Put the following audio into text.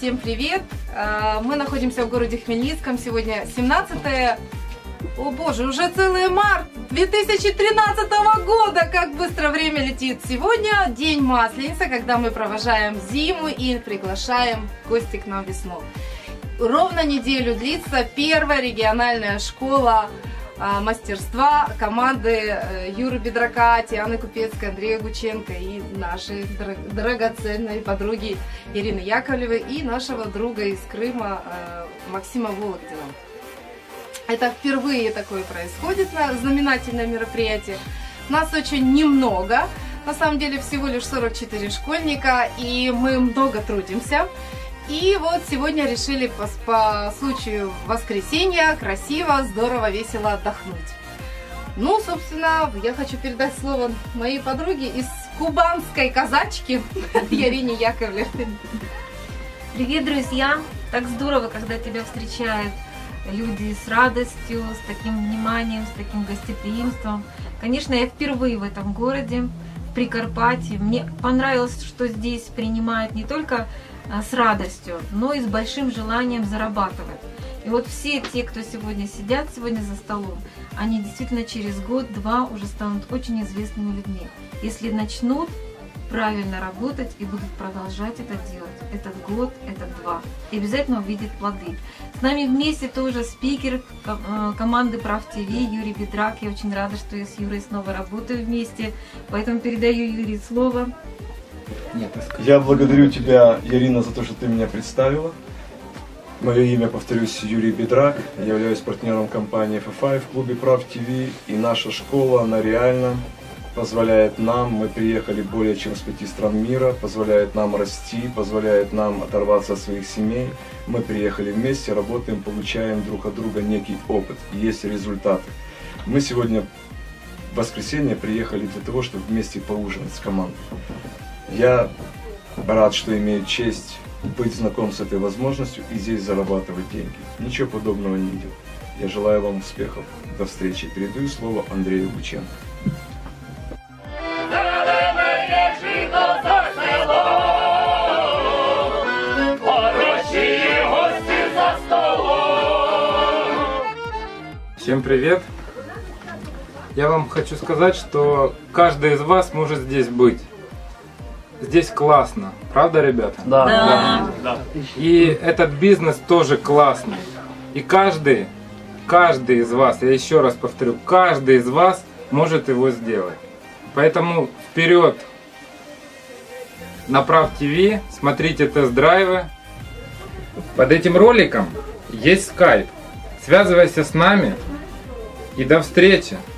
Всем привет! Мы находимся в городе Хмельницком. Сегодня 17-е, о боже, уже целый март 2013 года! Как быстро время летит! Сегодня день Масленицы, когда мы провожаем зиму и приглашаем в гости к нам весну. Ровно неделю длится первая региональная школа мастерства команды Юры Бедрака, Тианы Купецкой, Андрея Гученко и нашей драгоценной подруги Ирины Яковлевой и нашего друга из Крыма Максима Вологдина. Это впервые такое происходит, знаменательное мероприятие. Нас очень немного, на самом деле всего лишь 44 школьника, и мы много трудимся. И вот сегодня решили по случаю воскресенья красиво, здорово, весело отдохнуть. Ну, собственно, я хочу передать слово моей подруге из кубанской казачки Ярине Яковлевой. Привет, друзья! Так здорово, когда тебя встречают люди с радостью, с таким вниманием, с таким гостеприимством. Конечно, я впервые в этом городе, в Прикарпатье. Мне понравилось, что здесь принимают не только с радостью, но и с большим желанием зарабатывать. И вот все те, кто сегодня сидят за столом, они действительно через год-два уже станут очень известными людьми, если начнут правильно работать и будут продолжать это делать. Этот год, этот два. И обязательно увидят плоды. С нами вместе тоже спикер команды Прав ТВ Юрий Бедрак. Я очень рада, что я с Юрой снова работаю вместе. Поэтому передаю Юрию слово. Я благодарю тебя, Ярина, за то, что ты меня представила. Мое имя, повторюсь, Юрий Бедрак. Я являюсь партнером компании FFI в клубе Прав ТВ. И наша школа, она реально позволяет нам, мы приехали более чем с 5 стран мира, позволяет нам расти, позволяет нам оторваться от своих семей. Мы приехали вместе, работаем, получаем друг от друга некий опыт, есть результаты. Мы сегодня в воскресенье приехали для того, чтобы вместе поужинать с командой. Я рад, что имею честь быть знаком с этой возможностью и здесь зарабатывать деньги. Ничего подобного не видел. Я желаю вам успехов. До встречи. Передаю слово Андрею Гученко. Всем привет! Я вам хочу сказать, что каждый из вас может здесь быть. Здесь классно, правда, ребята? Да. Да. И этот бизнес тоже классный. И каждый из вас, я еще раз повторю, каждый из вас может его сделать. Поэтому вперед на Прав ТВ, смотрите тест-драйвы. Под этим роликом есть скайп. Связывайся с нами и до встречи!